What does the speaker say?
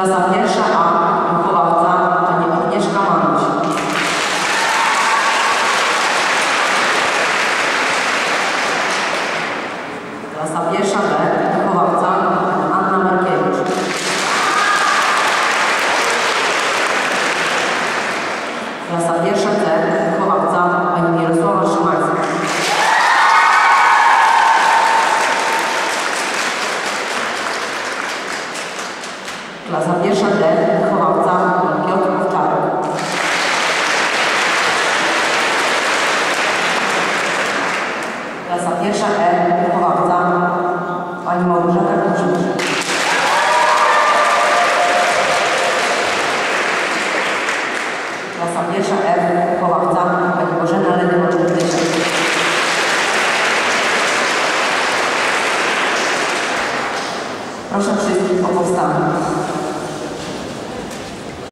Klasa pierwsza A, wychowawca pani Agnieszka Manuś. Klasa pierwsza B, wychowawca pani Anna Markiewicz. Klasa pierwsza C, wychowawca pani Mirosława Szymańska. Klasa pierwsza D, wychowawca pan Piotr Owczarek. Klasa pierwsza E, wychowawca pani Małgorzata